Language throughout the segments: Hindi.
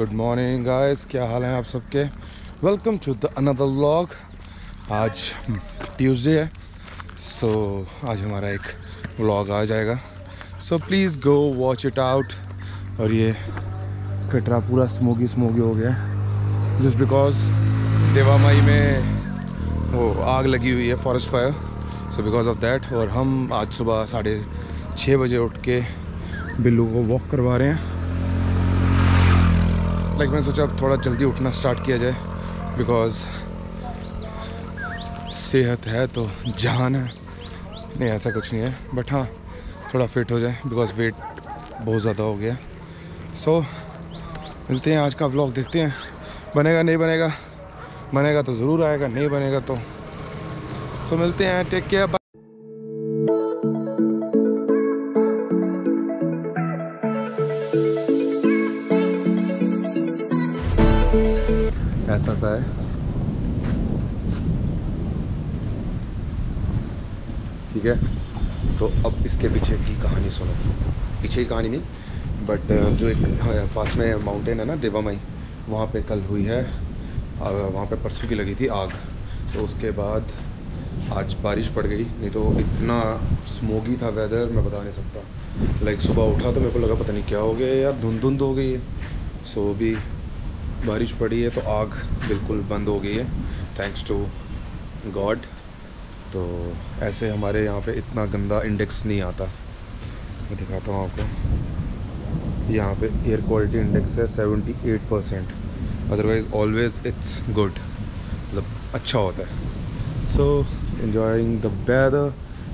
गुड मॉर्निंग गाइस, क्या हाल है आप सबके। Welcome to the another vlog. आज ट्यूसडे है, सो आज हमारा एक व्लॉग आ जाएगा, so please go watch it out. और ये कटरा पूरा स्मोकी हो गया जस्ट बिकॉज देवामाई में वो आग लगी हुई है, forest fire. So because of that, और हम आज सुबह 6:30 बजे उठ के बिल्लू को वॉक करवा रहे हैं। मैंने सोचा अब थोड़ा जल्दी उठना स्टार्ट किया जाए, बिकॉज सेहत है तो जान है। नहीं, ऐसा कुछ नहीं है, बट हाँ थोड़ा फिट हो जाए, बिकॉज वेट बहुत ज़्यादा हो गया। सो मिलते हैं, आज का व्लॉग देखते हैं। बनेगा नहीं बनेगा, बनेगा तो ज़रूर आएगा, नहीं बनेगा तो सो मिलते हैं। Take care. ऐसा सा है, ठीक है। तो अब इसके पीछे की कहानी सुनो। पीछे की कहानी नहीं, बट जो एक पास में माउंटेन है ना देवामाई, वहाँ पे कल हुई है, वहाँ पे परसों की लगी थी आग। तो उसके बाद आज बारिश पड़ गई, नहीं तो इतना स्मोगी था वेदर, मैं बता नहीं सकता। सुबह उठा तो मेरे को लगा पता नहीं क्या हो गया यार, धुंध हो गई है। सो भी बारिश पड़ी है तो आग बिल्कुल बंद हो गई है, थैंक्स टू गॉड। तो ऐसे हमारे यहाँ पे इतना गंदा इंडेक्स नहीं आता। मैं दिखाता हूँ आपको, यहाँ पे एयर क्वालिटी इंडेक्स है 78%, अदरवाइज़ ऑलवेज इट्स गुड, मतलब अच्छा होता है। So enjoying the weather,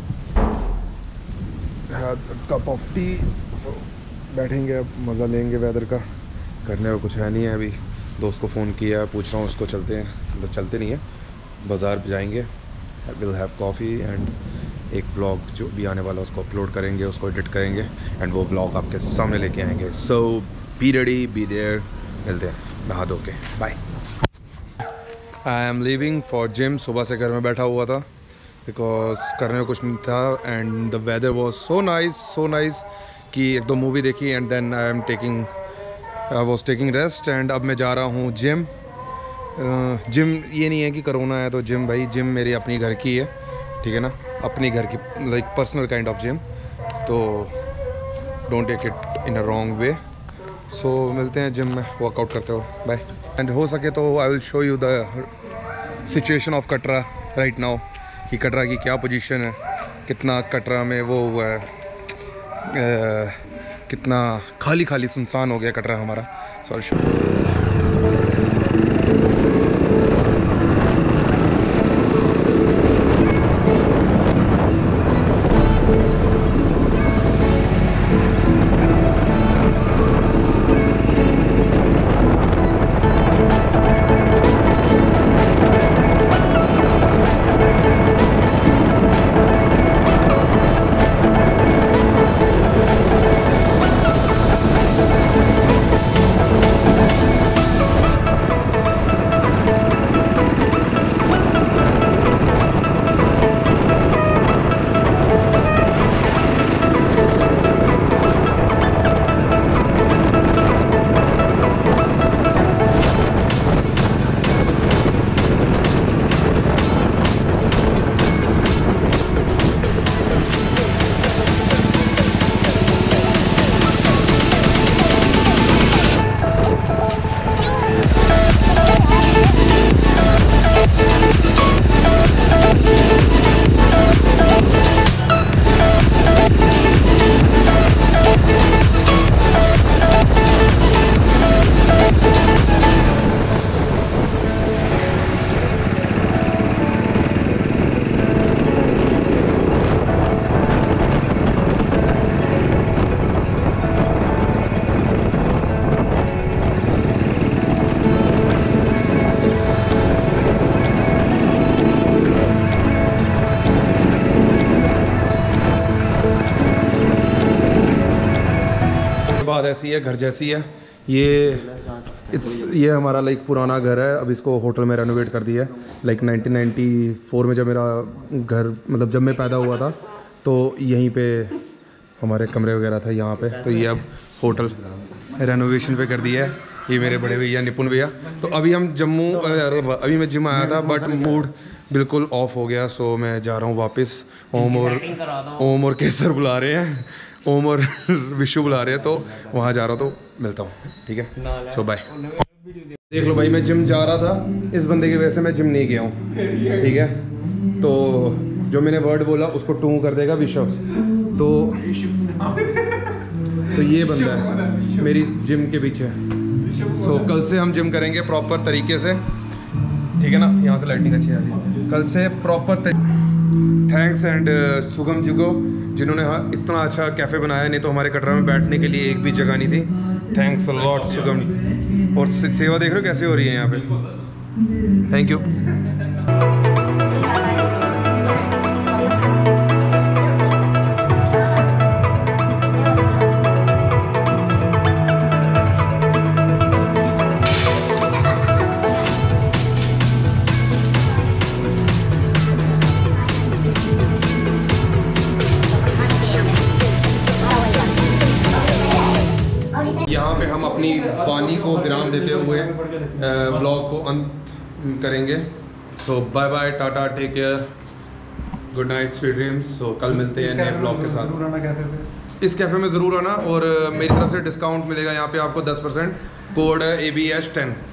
cup of tea. So बैठेंगे अब, मज़ा लेंगे वेदर का। करने को कुछ है नहीं है अभी। दोस्त को फ़ोन किया, पूछ रहा हूँ उसको चलते हैं, मतलब चलते नहीं है, बाज़ार पे जाएंगे, विल हैव कॉफ़ी एंड एक व्लॉग जो भी आने वाला है उसको अपलोड करेंगे, उसको एडिट करेंगे एंड वो व्लॉग आपके सामने लेके आएंगे। So be ready, be there. मिलते हैं नहा धो के, bye. I am leaving for gym. सुबह से घर में बैठा हुआ था बिकॉज करने को कुछ नहीं था and the weather was so nice कि एक दो मूवी देखी and then I was taking rest. And अब मैं जा रहा हूँ जिम। जिम ये नहीं है कि कोरोना है तो जिम, भाई जिम मेरी अपनी घर की है, ठीक है ना, अपनी घर की, like personal kind of gym. तो don't take it in a wrong way. So मिलते हैं जिम में वर्कआउट करते हो, बाय। एंड हो सके तो I will show you the situation of Katra right now, कि कटरा की क्या पोजीशन है, कितना कटरा में वो हुआ है, कितना खाली सुनसान हो गया कटरा हमारा। सॉरी। बात ऐसी है, घर जैसी है ये हमारा लाइक पुराना घर है, अब इसको होटल में रेनोवेट कर दिया है। लाइक 1994 में जब मेरा घर, मतलब जब मैं पैदा हुआ था तो यहीं पे हमारे कमरे वगैरह था यहाँ पे, तो ये अब होटल रेनोवेशन पे कर दिया है। ये मेरे बड़े भैया निपुण भैया। तो अभी हम जम्मू, अभी मैं जिम आया था बट मूड बिल्कुल ऑफ हो गया, सो मैं जा रहा हूँ वापस। ओम और केसर बुला रहे हैं, ओम और विशु बुला रहे हैं, तो वहाँ जा रहा हूँ, तो मिलता हूँ, ठीक है। So bye. देख लो भाई, मैं जिम जा रहा था, इस बंदे की वजह से मैं जिम नहीं गया हूँ, ठीक है। तो जो मैंने वर्ड बोला उसको टू कर देगा विशव। तो ये बंदा है मेरी जिम के पीछे। सो कल से हम जिम करेंगे प्रॉपर तरीके से, ठीक है ना। यहाँ से लाइटिंग अच्छी आ रही है। कल से प्रॉपर थैंक्स एंड सुगम जी को, जिन्होंने इतना अच्छा कैफ़े बनाया, नहीं तो हमारे कटरा में बैठने के लिए एक भी जगह नहीं थी। थैंक्स अ लॉट सुगम। और सेवा देख रहे हो कैसे हो रही है यहाँ पे, थैंक यू। यहाँ पे हम अपनी वाणी को विराम देते हुए ब्लॉग को अंत करेंगे। So bye bye, tata, take care, good night, sweet dreams. So कल मिलते हैं नए ब्लॉग के साथ। इस कैफ़े में ज़रूर आना, और मेरी तरफ से डिस्काउंट मिलेगा यहाँ पे आपको 10%, कोड है ABS10।